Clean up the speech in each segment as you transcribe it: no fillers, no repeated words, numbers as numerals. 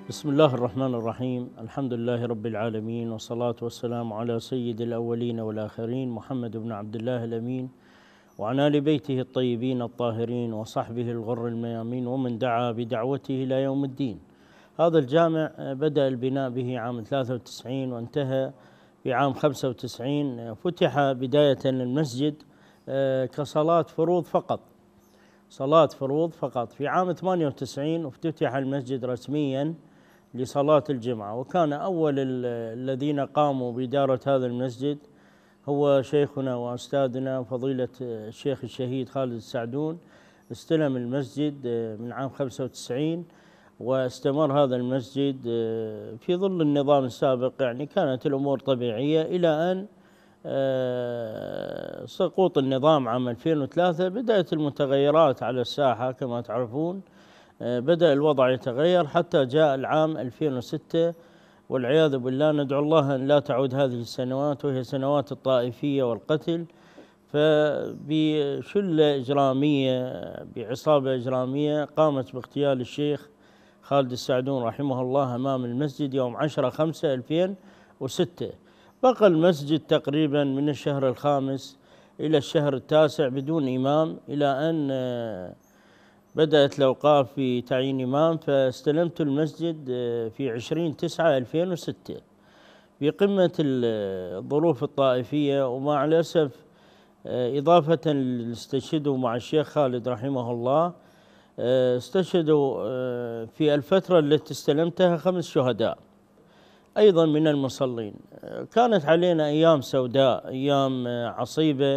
بسم الله الرحمن الرحيم. الحمد لله رب العالمين، والصلاة والسلام على سيد الأولين والآخرين محمد بن عبد الله الأمين، وعلى آل بيته الطيبين الطاهرين، وصحبه الغر الميامين، ومن دعا بدعوته إلى يوم الدين. هذا الجامع بدأ البناء به عام 93 وانتهى في عام 95. فتح بداية المسجد كصلاة فروض فقط، صلاة فروض فقط. في عام 98 افتتح المسجد رسميا لصلاة الجمعة، وكان أول الذين قاموا بإدارة هذا المسجد هو شيخنا وأستاذنا فضيلة الشيخ الشهيد خالد السعدون. استلم المسجد من عام 95، واستمر هذا المسجد في ظل النظام السابق. يعني كانت الأمور طبيعية إلى أن سقوط النظام عام 2003 بدأت المتغيرات على الساحة كما تعرفون. بدأ الوضع يتغير حتى جاء العام 2006، والعياذ بالله. ندعو الله أن لا تعود هذه السنوات، وهي سنوات الطائفية والقتل. فبشلة إجرامية، بعصابة إجرامية، قامت باغتيال الشيخ خالد السعدون رحمه الله أمام المسجد يوم 10/5/2006. بقى المسجد تقريبا من الشهر الخامس إلى الشهر التاسع بدون إمام، إلى أن بدأت الأوقاف في تعيين إمام، فاستلمت المسجد في 20/9/2006 في قمة الظروف الطائفية. ومع الأسف إضافة لاستشهدوا مع الشيخ خالد رحمه الله، استشهدوا في الفترة التي استلمتها 5 شهداء أيضا من المصلين. كانت علينا أيام سوداء، أيام عصيبة.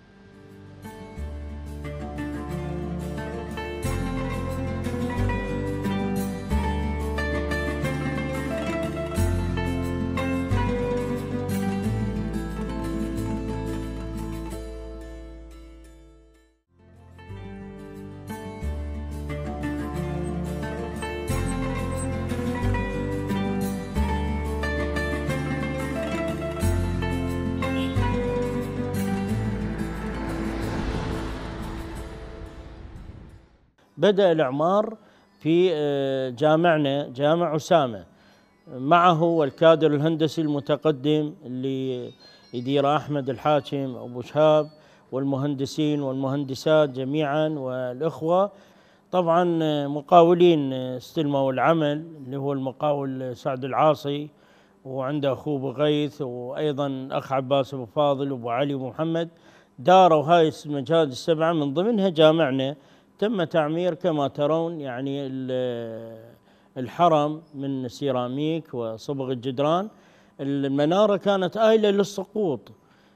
بدأ الإعمار في جامعنا، جامع أسامة، معه والكادر الهندسي المتقدم اللي يدير أحمد الحاكم أبو شهاب، والمهندسين والمهندسات جميعا، والإخوة. طبعا مقاولين استلموا العمل، اللي هو المقاول سعد العاصي، وعنده أخوه بغيث، وأيضا أخ عباس أبو فاضل وأبو علي وأبو محمد. داروا هاي المجال السبعة، من ضمنها جامعنا. تم تعمير كما ترون، يعني الحرم من سيراميك وصبغ الجدران. المنارة كانت آيلة للسقوط،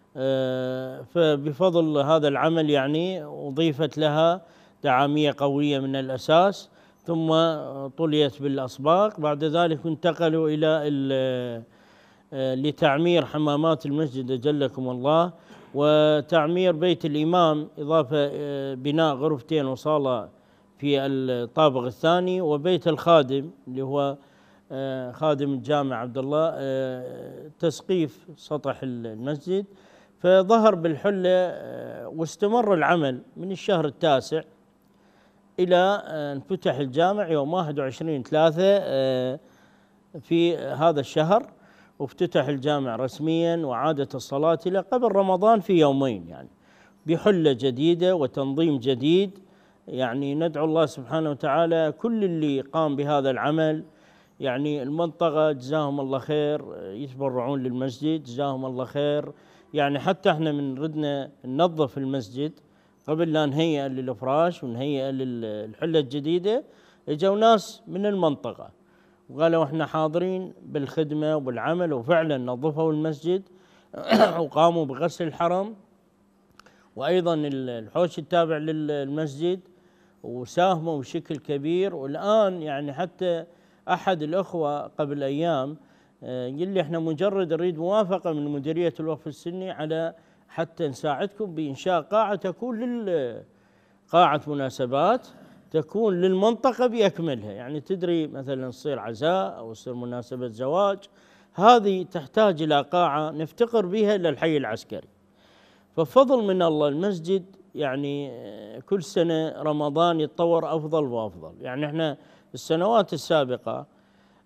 فبفضل هذا العمل يعني أضيفت لها دعامية قوية من الأساس، ثم طليت بالأصباغ. بعد ذلك انتقلوا إلى لتعمير حمامات المسجد أجلكم الله، وتعمير بيت الإمام، إضافة بناء غرفتين وصالة في الطابق الثاني، وبيت الخادم اللي هو خادم الجامع عبد الله، تسقيف سطح المسجد. فظهر بالحلة، واستمر العمل من الشهر التاسع إلى أن فتح الجامع يوم 21/3 في هذا الشهر، وافتتح الجامع رسميا، وعادت الصلاة إلى قبل رمضان في يومين، يعني بحلة جديدة وتنظيم جديد. يعني ندعو الله سبحانه وتعالى كل اللي قام بهذا العمل، يعني المنطقة جزاهم الله خير، يتبرعون للمسجد جزاهم الله خير. يعني حتى احنا من ردنا ننظف المسجد قبل لا نهيئ للإفراش ونهيئ للحلة الجديدة، اجوا ناس من المنطقة وقالوا احنا حاضرين بالخدمة وبالعمل، وفعلا نظفوا المسجد وقاموا بغسل الحرم وأيضا الحوش التابع للمسجد، وساهموا بشكل كبير. والآن يعني حتى أحد الأخوة قبل أيام قال لي احنا مجرد نريد موافقة من مديرية الوقف السني على حتى نساعدكم بإنشاء قاعة تكون قاعة مناسبات، تكون للمنطقة بأكملها. يعني تدري مثلا تصير عزاء أو تصير مناسبة زواج، هذه تحتاج إلى قاعة نفتقر بها إلى الحي العسكري. ففضل من الله المسجد يعني كل سنة رمضان يتطور أفضل وأفضل. يعني احنا السنوات السابقة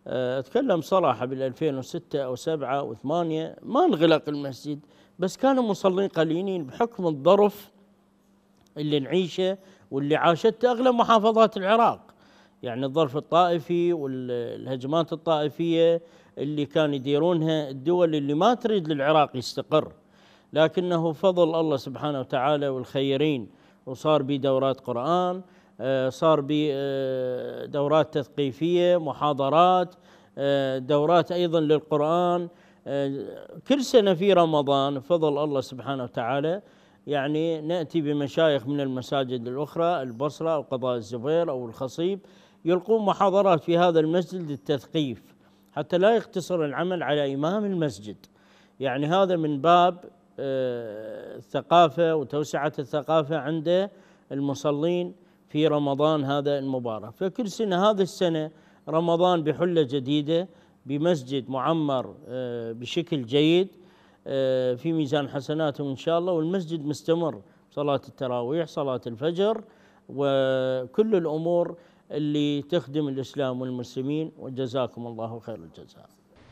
أتكلم صراحة بال 2006 أو 7 أو 8 ما انغلق المسجد، بس كانوا مصلين قليلين بحكم الظرف اللي نعيشه واللي عاشته أغلب محافظات العراق، يعني الظرف الطائفي والهجمات الطائفية اللي كان يديرونها الدول اللي ما تريد للعراق يستقر، لكنه فضل الله سبحانه وتعالى والخيرين، وصار بدورات قرآن، صار بدورات تثقيفية، محاضرات، دورات أيضا للقرآن، كل سنة في رمضان فضل الله سبحانه وتعالى يعني نأتي بمشايخ من المساجد الأخرى، البصرة أو قضاء الزبير أو الخصيب، يلقون محاضرات في هذا المسجد للتثقيف حتى لا يقتصر العمل على إمام المسجد. يعني هذا من باب الثقافة وتوسعة الثقافة عند المصلين في رمضان هذا المبارك. فكل سنة هذه السنة رمضان بحلة جديدة بمسجد معمر بشكل جيد في ميزان حسناتهم إن شاء الله، والمسجد مستمر صلاة التراويح، صلاة الفجر، وكل الأمور اللي تخدم الإسلام والمسلمين، وجزاكم الله خير الجزاء.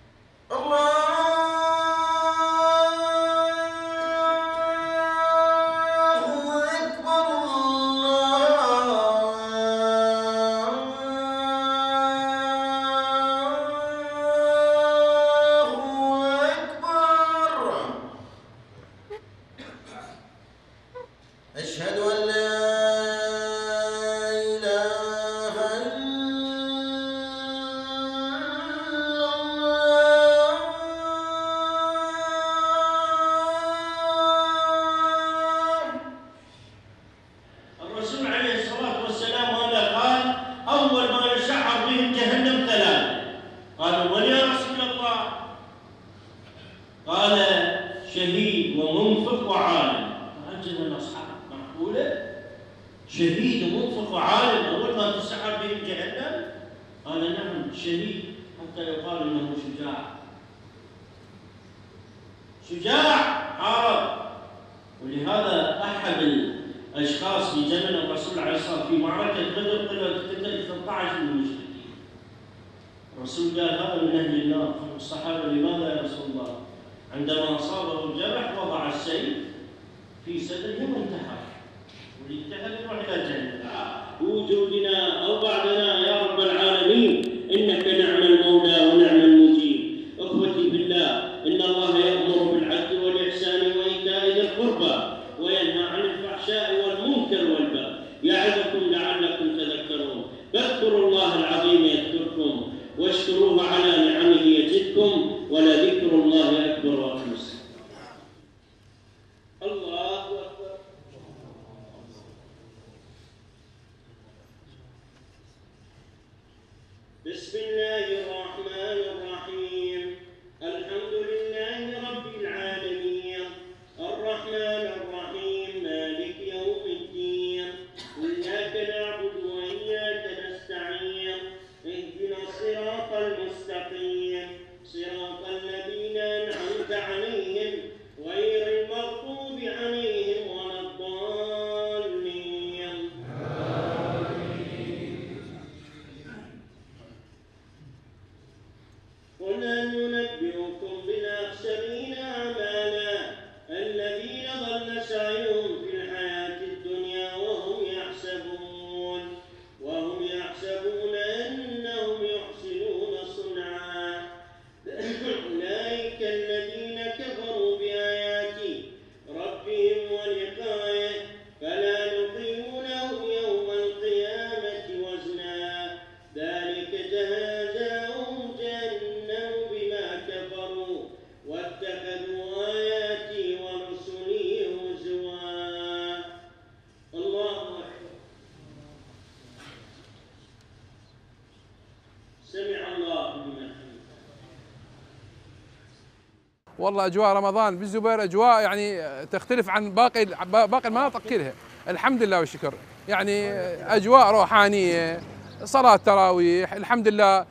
والله اجواء رمضان بالزبير اجواء يعني تختلف عن باقي المناطق كلها، الحمد لله والشكر. يعني اجواء روحانيه، صلاه تراويح، الحمد لله،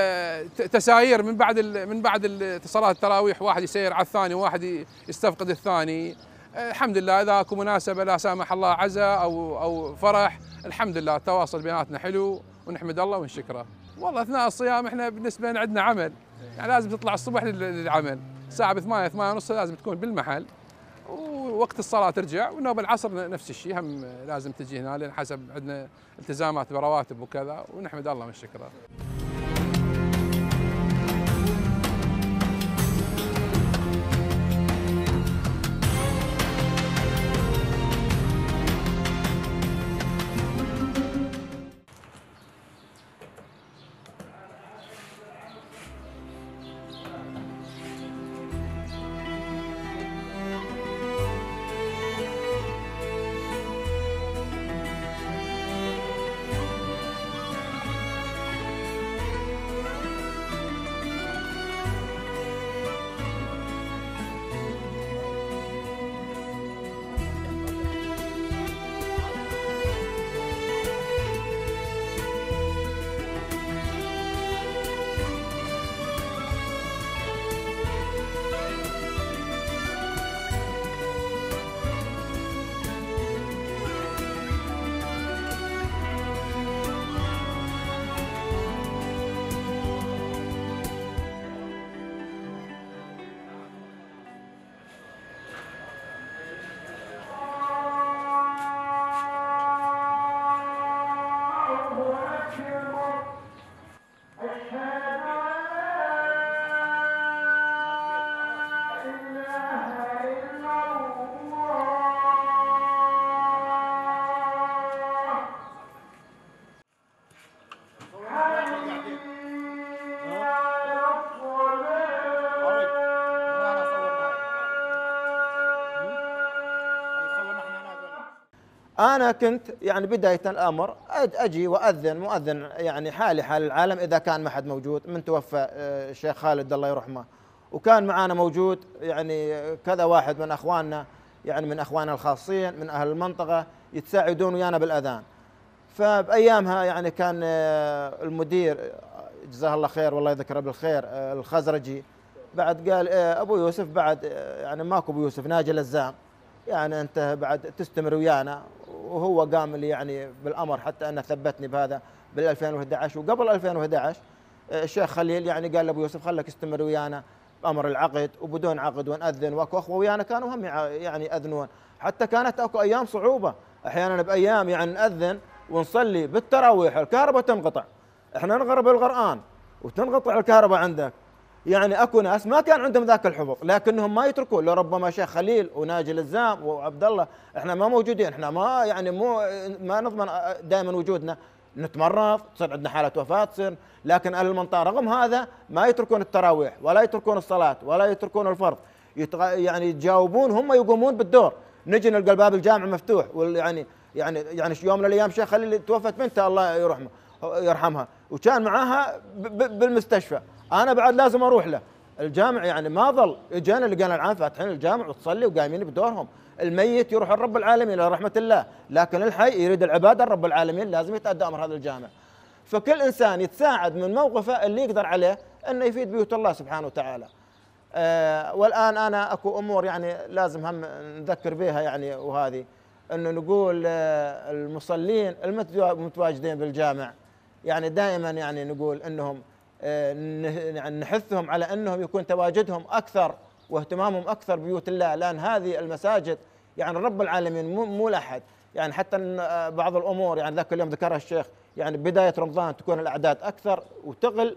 تساير من بعد صلاه التراويح، واحد يسير على الثاني وواحد يستفقد الثاني. الحمد لله، اذا اكو مناسبه لا سامح الله عزاء او فرح، الحمد لله التواصل بيناتنا حلو ونحمد الله ونشكره. والله اثناء الصيام احنا بالنسبه لنا عندنا عمل، يعني لازم تطلع الصبح للعمل الساعه 8 8 ونص لازم تكون بالمحل، ووقت الصلاه ترجع، ونوب العصر نفس الشيء هم لازم تجي هنا لان حسب عندنا التزامات برواتب وكذا، ونحمد الله والشكر. أنا كنت يعني بداية الأمر أجي وأذن مؤذن يعني حالي حال العالم إذا كان ما حد موجود، من توفى الشيخ خالد الله يرحمه، وكان معانا موجود يعني كذا واحد من أخواننا، يعني من أخواننا الخاصين من أهل المنطقة يتساعدون ويانا بالأذان. فبأيامها يعني كان المدير جزاه الله خير والله يذكره بالخير الخزرجي، بعد قال أبو يوسف بعد يعني ماكو أبو يوسف ناجي لزام، يعني أنت بعد تستمر ويانا. وهو قام لي يعني بالأمر حتى أنه ثبتني بهذا بال 2011. وقبل 2011 الشيخ خليل يعني قال لأبو يوسف خلك استمر ويانا بأمر العقد وبدون عقد ونأذن، واكو أخوة ويانا كانوا هم يعني يأذنون، حتى كانت أكو أيام صعوبة أحيانا بأيام يعني نأذن ونصلي بالتراويح الكهرباء تنقطع، احنا نغرب القرآن وتنقطع الكهرباء عندك. يعني اكو ناس ما كان عندهم ذاك الحفظ لكنهم ما يتركون، لربما شيخ خليل وناجي لزام وعبد الله احنا ما موجودين، احنا ما يعني ما نضمن دائما وجودنا، نتمرض تصير عندنا حاله وفاه تصير، لكن اهل المنطقه رغم هذا ما يتركون التراويح ولا يتركون الصلاه ولا يتركون الفرض، يعني يتجاوبون هم يقومون بالدور. نجي نلقى الباب الجامع مفتوح، يعني يوم من الايام شيخ خليل توفت بنته الله يرحمها وكان معاها بالمستشفى، انا بعد لازم اروح له الجامع، يعني ما ظل اجانا لقينا العام فاتحين الجامع وتصلي وقايمين بدورهم. الميت يروح لرب العالمين الى رحمه الله، لكن الحي يريد العباده لرب العالمين لازم يتأدى امر هذا الجامع. فكل انسان يتساعد من موقفه اللي يقدر عليه انه يفيد بيوت الله سبحانه وتعالى. والان انا اكو امور يعني لازم هم نذكر بها يعني، وهذه انه نقول المصلين المتواجدين بالجامع يعني دائما يعني نقول انهم يعني نحثهم على انهم يكون تواجدهم اكثر واهتمامهم اكثر ببيوت الله، لان هذه المساجد يعني رب العالمين مو لاحد. يعني حتى بعض الامور يعني ذاك اليوم ذكرها الشيخ، يعني بدايه رمضان تكون الاعداد اكثر وتقل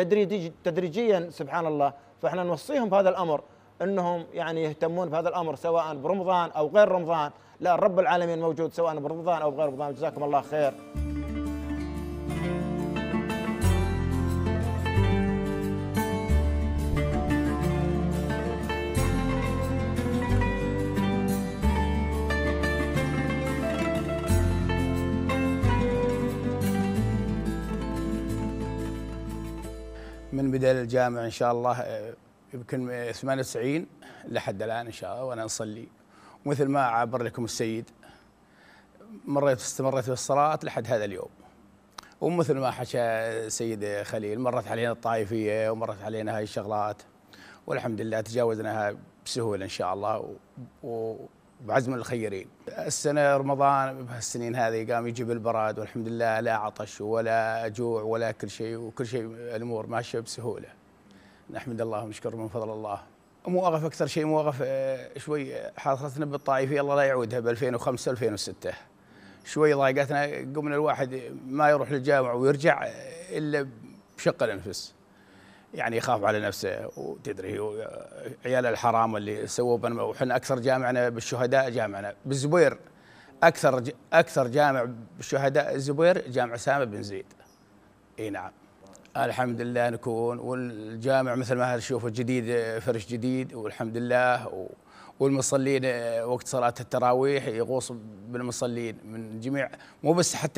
تدريجيا سبحان الله، فاحنا نوصيهم بهذا الامر انهم يعني يهتمون بهذا الامر سواء برمضان او غير رمضان، لا رب العالمين موجود سواء برمضان او بغير رمضان. جزاكم الله خير. من بداية الجامع إن شاء الله يمكن 98 لحد الآن إن شاء الله وأنا نصلي، ومثل ما عبر لكم السيد استمريت في الصلاة لحد هذا اليوم. ومثل ما حكى السيد خليل مرت علينا الطائفية ومرت علينا هاي الشغلات، والحمد لله تجاوزناها بسهولة إن شاء الله بعزم الخيرين. السنة رمضان بهالسنين هذه قام يجيب البراد، والحمد لله لا عطش ولا جوع ولا كل شيء، وكل شيء الأمور ماشية بسهولة. نحمد الله ونشكر من فضل الله. مواقف أكثر شيء مواقف شوي حاصلتنا بالطائفية، الله لا يعودها، ب 2005 2006 شوي ضايقتنا. قمنا الواحد ما يروح للجامع ويرجع إلا بشق الأنفس، يعني يخاف على نفسه. وتدري عيال الحرام اللي سووا بنا، وحنا أكثر جامعنا بالشهداء جامعنا بالزبير، أكثر جامع بالشهداء الزبير جامع أسامة بن زيد. اي نعم الحمد لله نكون، والجامع مثل ما تشوفوا جديد، فرش جديد والحمد لله. والمصلين وقت صلاة التراويح يغوص بالمصلين من جميع، مو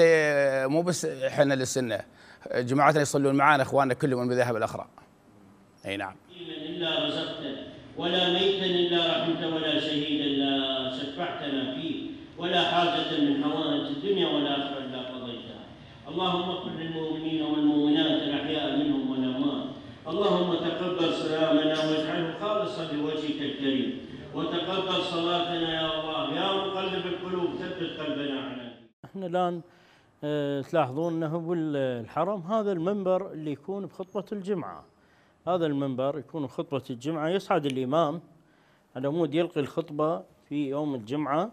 بس احنا للسنة، جماعتنا يصلون معنا اخواننا كلهم من المذاهب الاخرى. اي نعم. الا رزقته، ولا ميتا الا رحمته، ولا شهيدا الا شفعتنا فيه، ولا حاجة من حوائج الدنيا والاخرة الا قضيتها. اللهم اغفر للمؤمنين والمؤمنات الاحياء منهم والاموات. اللهم تقبل صيامنا واجعله خالصا لوجهك الكريم، وتقبل صلاتنا يا الله يا مقلب القلوب ثبت قلبنا على دينك. احنا الان تلاحظون انه بالحرم هذا المنبر اللي يكون بخطبة الجمعة، هذا المنبر يكون بخطبة الجمعة، يصعد الإمام على مود يلقي الخطبة في يوم الجمعة.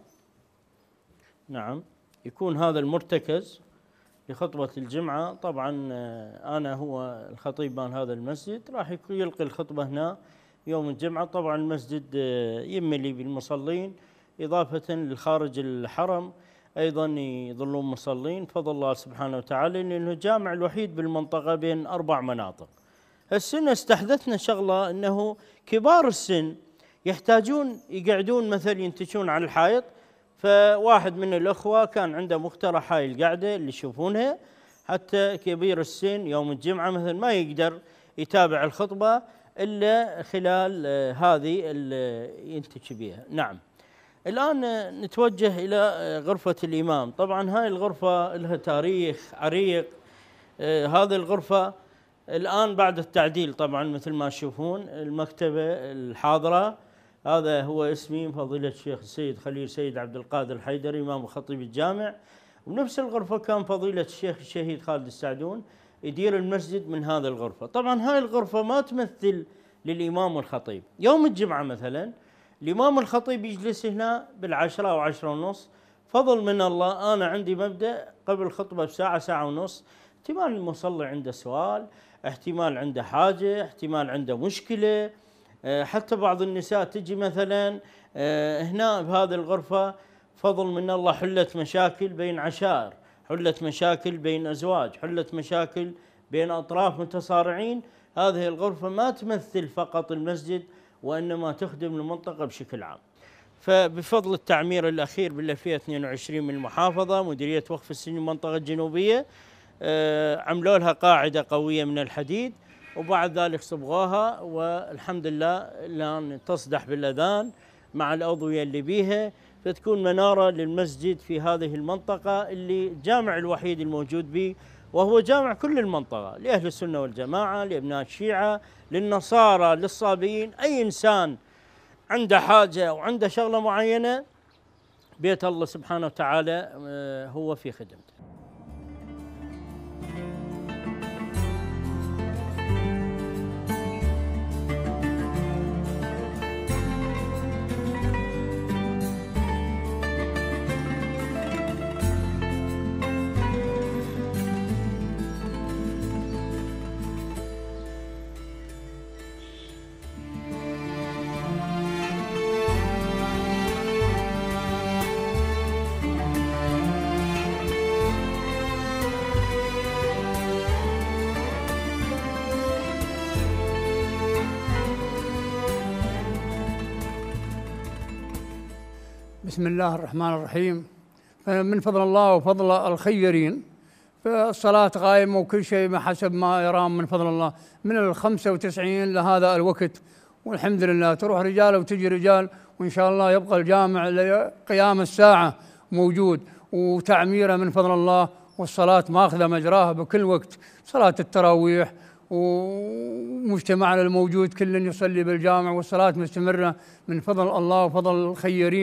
نعم، يكون هذا المرتكز لخطبة الجمعة. طبعا أنا هو الخطيب مال هذا المسجد، راح يلقي الخطبة هنا يوم الجمعة. طبعا المسجد يملي بالمصلين، إضافة لخارج الحرم أيضا يظلون مصلين بفضل الله سبحانه وتعالى، لأنه الجامع الوحيد بالمنطقة بين 4 مناطق. السنة استحدثنا شغلة، أنه كبار السن يحتاجون يقعدون مثل ينتشون على الحائط، فواحد من الأخوة كان عنده مقترح هاي القعدة اللي يشوفونها، حتى كبير السن يوم الجمعة مثل ما يقدر يتابع الخطبة إلا خلال هذه اللي ينتج بها. نعم، الآن نتوجه إلى غرفة الإمام. طبعا هاي الغرفة لها تاريخ عريق. هذه الغرفة الآن بعد التعديل طبعا مثل ما تشوفون المكتبة الحاضرة، هذا هو اسمي فضيلة الشيخ السيد خليل سيد عبد القادر الحيدري إمام وخطيب الجامع. ونفس الغرفة كان فضيلة الشيخ الشهيد خالد السعدون يدير المسجد من هذه الغرفة. طبعا هاي الغرفة ما تمثل للإمام والخطيب. يوم الجمعة مثلا الإمام والخطيب يجلس هنا ب10 أو 10 ونص، فضل من الله. أنا عندي مبدأ قبل الخطبة بساعة ساعة ونص، احتمال المصلي عنده سؤال، احتمال عنده حاجة، احتمال عنده مشكلة، حتى بعض النساء تجي مثلا هنا بهذه الغرفة، فضل من الله حلت مشاكل بين عشائر، حلت مشاكل بين أزواج، حلت مشاكل بين أطراف متصارعين. هذه الغرفة ما تمثل فقط المسجد، وإنما تخدم المنطقة بشكل عام. فبفضل التعمير الأخير بال 2022 من المحافظة، مديرية وقف السن المنطقة الجنوبية عملوا لها قاعدة قوية من الحديد، وبعد ذلك صبغوها، والحمد لله الآن تصدح بالأذان مع الأضوية اللي بيها، فتكون منارة للمسجد في هذه المنطقة اللي الجامع الوحيد الموجود به، وهو جامع كل المنطقة، لأهل السنة والجماعة، لأبناء الشيعة، للنصارى، للصابئين. أي إنسان عنده حاجة أو عنده شغلة معينة، بيت الله سبحانه وتعالى هو في خدمته. بسم الله الرحمن الرحيم. من فضل الله وفضل الخيرين، فالصلاة قائمة وكل شيء ما حسب ما يرام من فضل الله، من 95 لهذا الوقت، والحمد لله تروح رجال وتجي رجال، وإن شاء الله يبقى الجامع لقيام الساعة موجود، وتعميره من فضل الله، والصلاة ماخذة مجراها بكل وقت، صلاة التراويح ومجتمعنا الموجود كل يصلي بالجامع، والصلاة مستمرة من فضل الله وفضل الخيرين.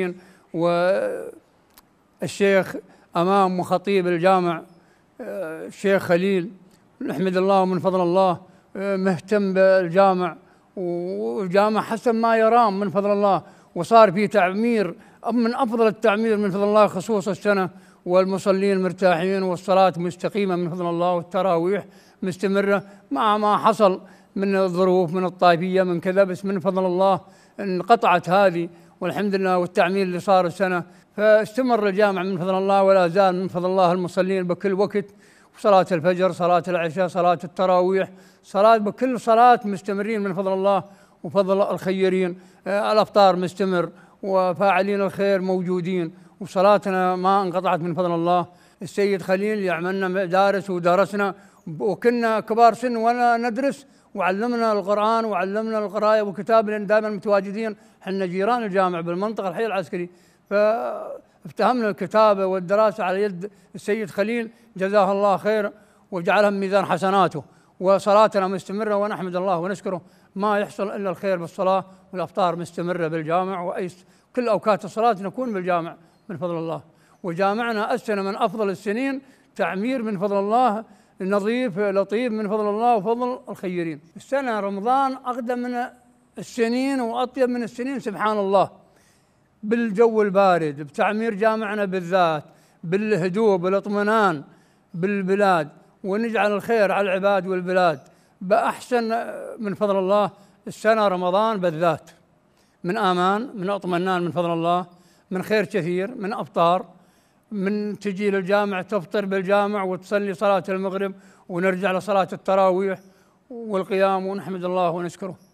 والشيخ أمام وخطيب الجامع الشيخ خليل، نحمد الله ومن فضل الله مهتم بالجامع، والجامع حسب ما يرام من فضل الله، وصار في تعمير من أفضل التعمير من فضل الله خصوص السنة، والمصلين مرتاحين والصلاة مستقيمة من فضل الله، والتراويح مستمرة مع ما حصل من الظروف من الطائفية من كذا، بس من فضل الله انقطعت هذه والحمد لله، والتعمير اللي صار السنة، فاستمر الجامع من فضل الله، ولا زال من فضل الله المصلين بكل وقت، صلاة الفجر، صلاة العشاء، صلاة التراويح، صلاة بكل صلاة مستمرين من فضل الله وفضل الخيرين. الأفطار مستمر وفاعلين الخير موجودين، وصلاتنا ما انقطعت من فضل الله. السيد خليل يعملنا مدارس ودرسنا، وكنا كبار سن ولا ندرس، وعلمنا القرآن وعلمنا القراءة وكتاب، لأن دائما متواجدين، حنا جيران الجامع بالمنطقة الحي العسكري، فافتهمنا الكتابة والدراسة على يد السيد خليل جزاه الله خير، وجعلها ميزان حسناته، وصلاتنا مستمرة ونحمد الله ونشكره، ما يحصل إلا الخير بالصلاة، والأفطار مستمرة بالجامع، وأي كل أوقات الصلاة نكون بالجامع من فضل الله. وجامعنا السنة من أفضل السنين، تعمير من فضل الله، نظيف لطيف من فضل الله وفضل الخيرين. السنة رمضان أقدم من السنين وأطيب من السنين سبحان الله، بالجو البارد، بتعمير جامعنا بالذات، بالهدوء بالاطمئنان بالبلاد، ونجعل الخير على العباد والبلاد بأحسن من فضل الله. السنة رمضان بالذات من آمان، من اطمئنان من فضل الله، من خير كثير، من أفطار، من تجي للجامع تفطر بالجامع وتصلي صلاة المغرب، ونرجع لصلاة التراويح والقيام، ونحمد الله ونشكره.